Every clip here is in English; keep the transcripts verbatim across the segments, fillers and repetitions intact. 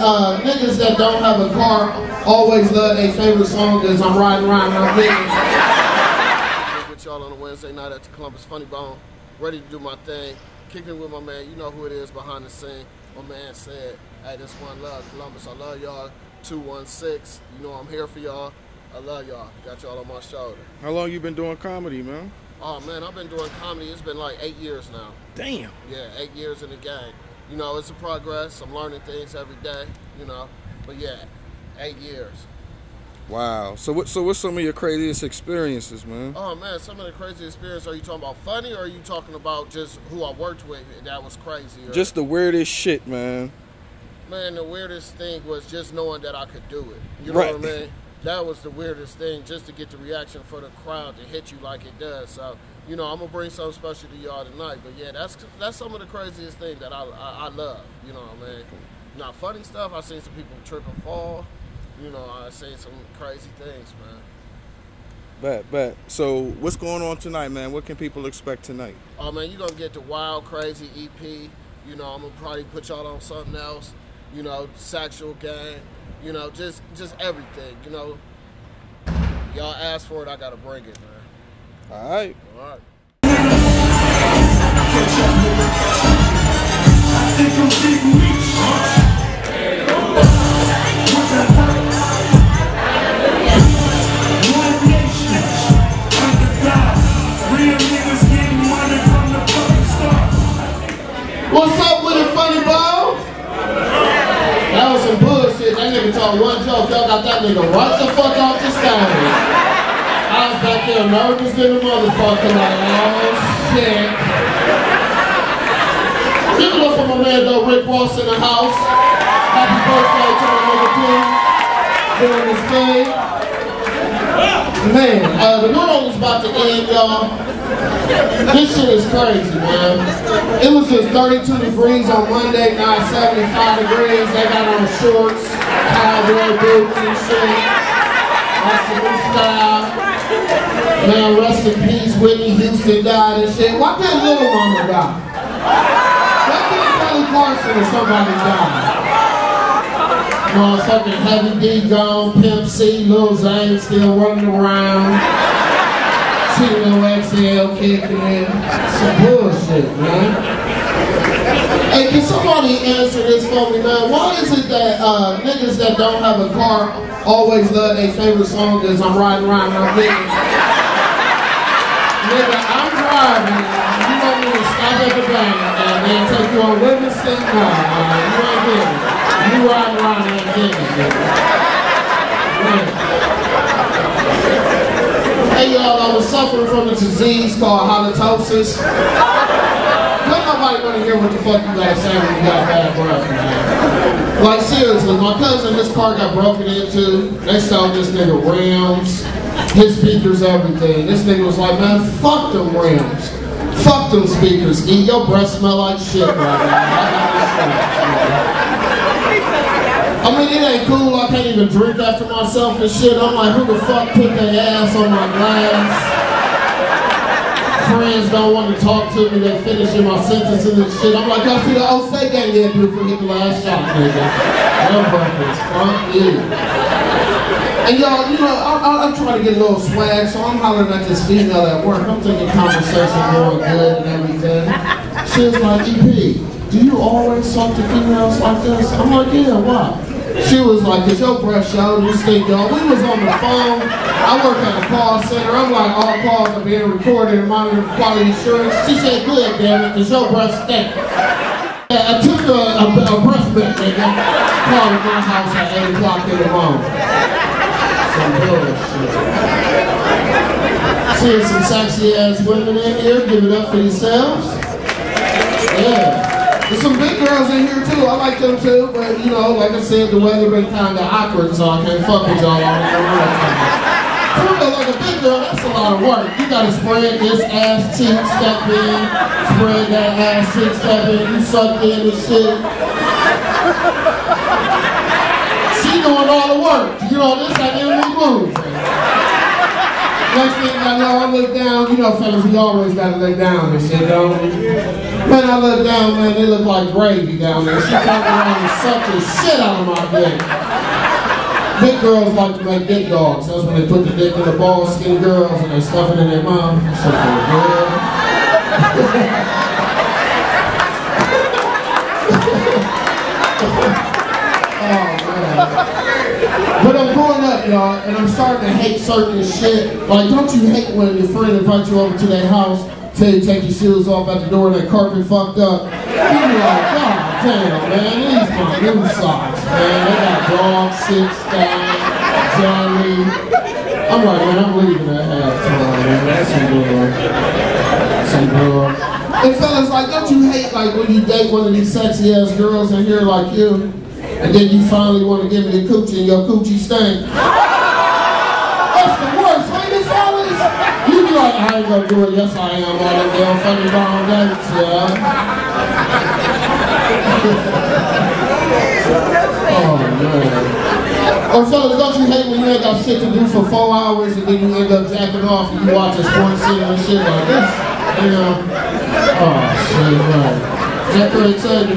uh, niggas that don't have a car always love their favorite song is I'm Riding Around My Business. With y'all on a Wednesday night at the Columbus Funny Bone, ready to do my thing, kicking with my man, you know who it is behind the scene. My man said, hey, this one love, Columbus, I love y'all, two one six, you know I'm here for y'all, I love y'all, got y'all on my shoulder. How long you been doing comedy, man? Oh man, I've been doing comedy, it's been like eight years now. Damn. Yeah, eight years in the game. You know, it's a progress, I'm learning things every day, you know, but yeah, eight years. Wow. So what? So what's some of your craziest experiences, man? Oh man, some of the crazy experiences. Are you talking about funny, or are you talking about just who I worked with that was crazy? Or... Just the weirdest shit, man. Man, the weirdest thing was just knowing that I could do it. You know right. what I mean? That was the weirdest thing, just to get the reaction for the crowd to hit you like it does. So, you know, I'm gonna bring something special to y'all tonight. But yeah, that's that's some of the craziest thing that I I, I love. You know what I mean? Not funny stuff. I've seen some people trip and fall. You know, I've seen some crazy things, man. Bet, bet. So, what's going on tonight, man? What can people expect tonight? Oh, man, you're going to get the Wild Crazy E P. You know, I'm going to probably put y'all on something else. You know, Sexual Gang. You know, just just everything. You know, y'all ask for it, I got to bring it, man. All right. All right. What's up with it, Funny Bone? That was some bullshit. That nigga told one joke. Y'all got that nigga right the fuck off the stage. I was back there nervous than a motherfucker, like, oh shit. Give it up for my man though, Rick Ross in the house. Happy birthday to my nigga P. Doing his thing. Man, uh, the world is about to end, y'all. This shit is crazy, man. It was just thirty-two degrees on Monday, now it's seventy-five degrees. They got on shorts, cowboy boots and shit. That's the new style. Man, rest in peace, Whitney Houston died and shit. Why can't Little Mama die? Why can't Kelly Clarkson or somebody die? Motherfucking Heavy D gone, Pimp C, Lil Zane still running around. Tino X L kicking in. Some bullshit, man. Hey, can somebody answer this for me, man? Why is it that uh, niggas that don't have a car always love their favorite song is I'm Riding Around My Business? Nigga, I'm driving. You want me to stop at the bank and then take you on Livingston? No, man. You ain't getting it. You riding around and getting it, nigga. Hey y'all, I was suffering from a disease called halitosis. Don't nobody want to hear what the fuck you gotta say when you got bad breath, man. Like seriously, my cousin, his car got broken into. They stole this nigga rims, his speakers, everything. This nigga was like, man, fuck them rims. Fuck them speakers. E, your breath smell like shit right now. I mean, it ain't cool, I can't even drink after myself and shit. I'm like, who the fuck put their ass on my glass? Friends don't want to talk to me, they finishing my sentences and shit. I'm like, y'all see the old say game yet, beautiful, hit the last shot, nigga. No breakfast, fuck you. And y'all, you know, I, I, I'm trying to get a little swag, so I'm hollering at this female at work. I'm thinking conversation going good and everything. She was like, E P, do you always talk to females like this? I'm like, yeah, why? She was like, cause your breath showed you stink, y'all. We was on the phone. I work at a call center. I'm like, all calls are being recorded and monitored for quality assurance. She said, good, damn it, cause your breath stink. I took a, a, a breath mint, nigga. Called at my house at eight o'clock in the morning. Some bullshit. Seeing some sexy ass women in here. Give it up for yourselves. Yeah. There's some big girls in here too. I like them too, but you know, like I said, the weather been kind of awkward, so I can't fuck with y'all all the time. Like a big girl, that's a lot of work. You gotta spread this ass cheek, step in, spread that ass cheek, step in, you suck in and shit. She doing all the work. You know, this ain't even move. Next thing I know, I look down. You know, fellas, we always gotta lay down and shit, don't we? Man, I look down, man, they look like gravy down there. She turned around and sucked the shit out of my dick. Big girls like to make dick dogs. That's when they put the dick in the ball, skinny girls, and they stuff it in their mouth. So good. Oh, man. But I'm growing up, y'all, and I'm starting to hate certain shit. Like, don't you hate when your friend invites you over to their house, tell you to take your shoes off at the door and that carpet fucked up? You be like, God damn, man, these my new socks, man. They got dog shit stain, jelly. I'm like, man, I'm leaving at halftime, man. That's some good. Some good. And fellas, like, don't you hate, like, when you date one of these sexy ass girls in here like you, and then you finally want to give me the coochie and your coochie stink? That's the worst, ain't it, fellas? You be like, I ain't gonna do it. Yes, I am. All them damn funny brown dates, yeah. Oh, man. Or fellas, don't you hate when you ain't got shit to do for four hours and then you end up jacking off and you watch a sports center and shit like this? You know? Oh, shit, right. That pretty exciting.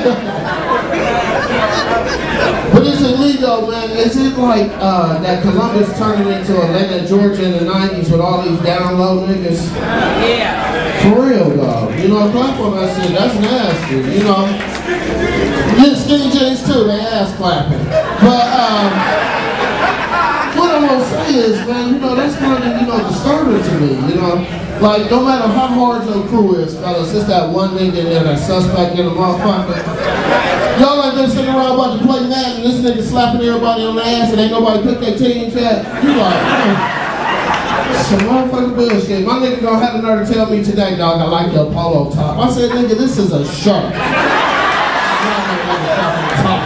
But it's illegal, man. Is it like uh, that Columbus turning into Atlanta, Georgia in the nineties with all these down low niggas? Yeah. For real, though. You know, clap on that shit. That's nasty, you know. Yeah, skinny jeans, too. They ass clapping. But, um, what I'm gonna say is, man, you know, that's kind of, you know, disturbing to me, you know. Like, no matter how hard your crew is, fellas, it's that one nigga in there, that suspect in the motherfucker. Y'all ain't been sitting around about to play Madden and this nigga slapping everybody on the ass and ain't nobody pick their teams yet. You like, man, some motherfucking bullshit. My nigga gonna have the nerve to tell me today, dog, I like your polo top. I said, nigga, this is a shirt. Top,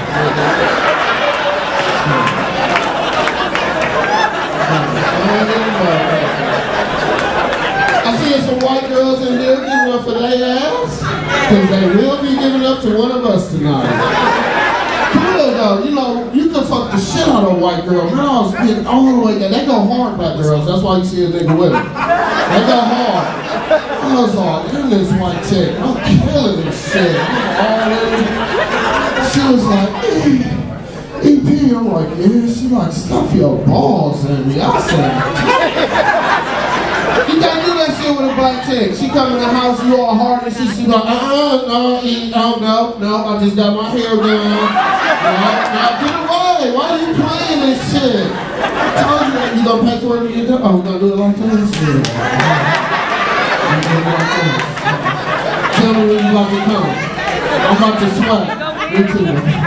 I see some white girls in here giving up for their ass, because they will be giving up to one of us tonight. For real though, you know, you can fuck the shit out of a white girl. Man, I was getting all the way down. They go hard, black girls. That's why you see a nigga with them. They go hard. I was all in this white chick. I'm killing this shit. I'm all in. She was like, E P. I'm like, yeah. She like, stuff your balls in me. I said, you can't do that shit with a black chick. She come in the house, you all hard, and she she like, uh-uh, no, e, no, no, no, I just got my hair done. No, no, get away. Why are you playing this shit? I told you that. You gonna pay for it when you do? Oh, we gonna do it like this? Yeah. Tell me when you about to come. I'm about to sweat. Me too.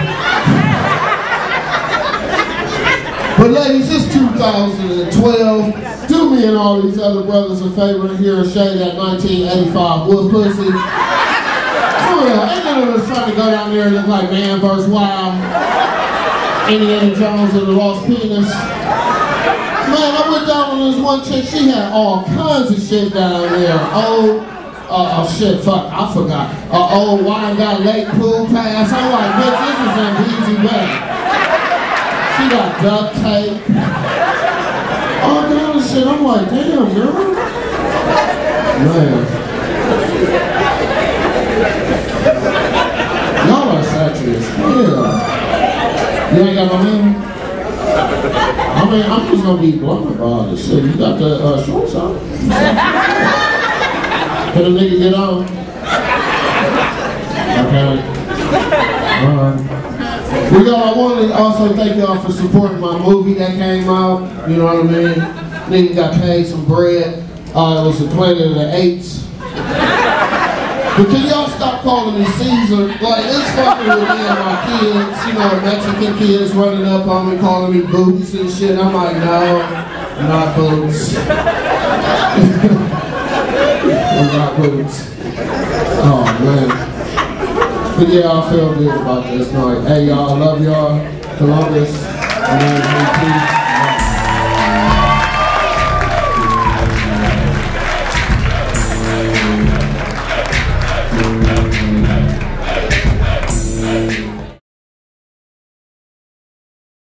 But ladies, it's two thousand twelve. Do me and all these other brothers a favor and hear a shade at nineteen eighty-five Wolf Pussy. For real, ain't none of us trying to go down there and look like Man versus. Wild. Indiana Jones and the Lost Penis. Man, I went down on this one chick, she had all kinds of shit down there. Oh, uh, oh shit, fuck, I forgot. Uh, oh, wine got late pool pass. I'm like, bitch, this is an easy way. She got duct tape. All kind of shit. I'm like, damn, girl. Man. Y'all are saturated. Yeah. You ain't got my man? I mean, I'm just gonna be blunt about this shit. You got the uh, shorts on? Can a nigga get on? Okay. Alright. Well, y'all, I want to also thank y'all for supporting my movie that came out. You know what I mean? Nigga got paid some bread. Uh, it was the Planet of the Apes. But can y'all stop calling me Caesar? Like, it's fucking with me and my kids. You know, Mexican kids running up on me, calling me boots and shit. I'm like, no, not boots. I'm not boots. Oh, man. But yeah, I feel good about this night. Hey, y'all, I love y'all. Columbus. My name is E P.